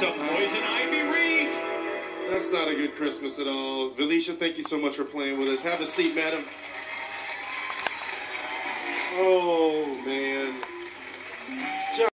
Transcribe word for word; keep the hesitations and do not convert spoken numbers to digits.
a poison ivy wreath. That's not a good Christmas at all. Valisha, thank you so much for playing with us. Have a seat, madam. Oh.